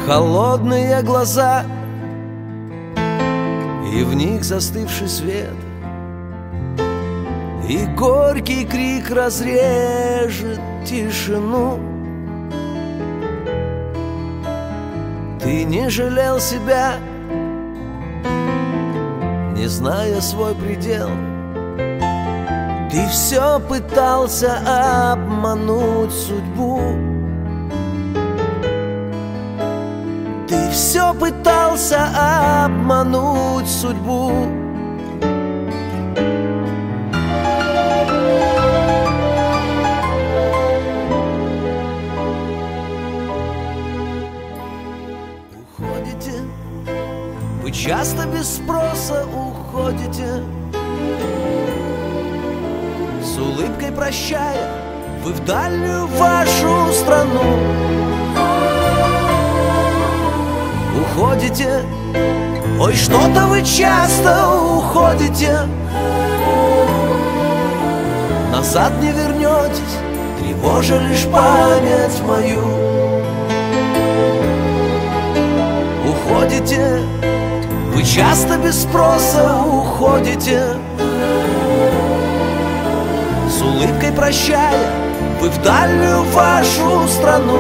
холодные глаза, и в них застывший свет, и горький крик разрежет тишину. Ты не жалел себя, не зная свой предел. Ты все пытался обмануть судьбу. Ты все пытался обмануть судьбу. Уходите, вы часто без спроса уходите. С улыбкой прощая, вы в дальнюю вашу страну уходите. Ой, что-то вы часто уходите. Назад не вернетесь, тревожа лишь память мою. Уходите, вы часто без спроса уходите. С улыбкой прощая, вы в дальнюю вашу страну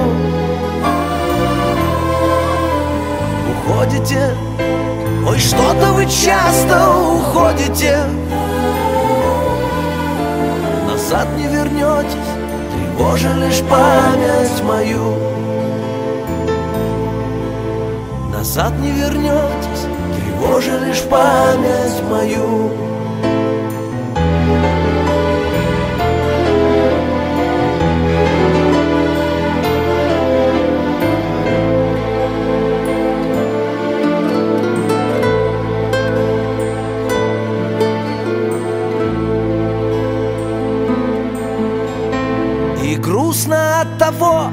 уходите. Ой, что-то вы часто уходите. Назад не вернетесь, тревожа лишь память мою. Назад не вернетесь, тревожа лишь память мою. И грустно от того,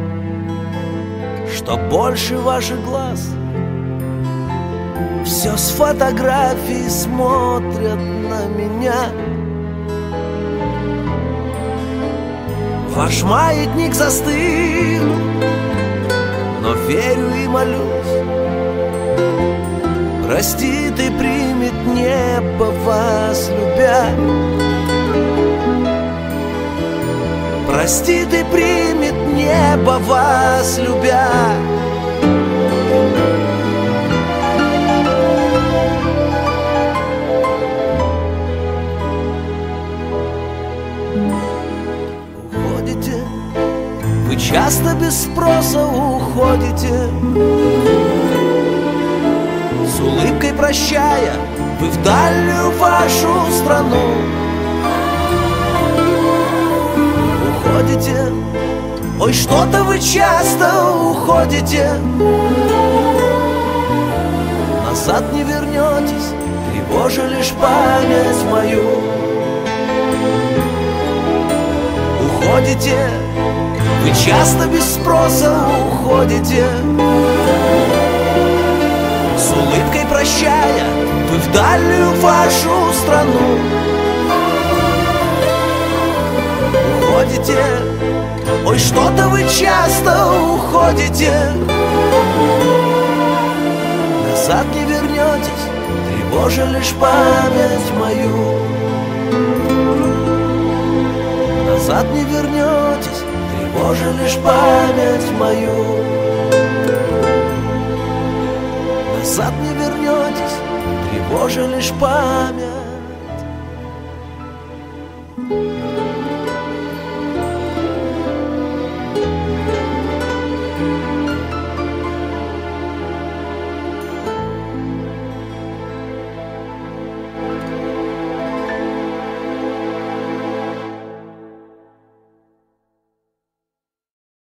что больше ваших глаз все с фотографий смотрят на меня. Ваш маятник застыл, но верю и молюсь, простит и примет небо вас любя. Простит и примет небо вас любя. Уходите, вы часто без спроса уходите. С улыбкой прощая, вы в дальнюю вашу страну уходите. Ой, что-то вы часто уходите. Назад не вернетесь, тревожа лишь память мою. Уходите, вы часто без спроса уходите. С улыбкой прощая, вы в дальнюю вашу страну уходите. Ой, что-то вы часто уходите. Назад не вернетесь, тревожа лишь память мою. Назад не вернетесь, тревожа лишь память мою. Назад не вернетесь, тревожа лишь память.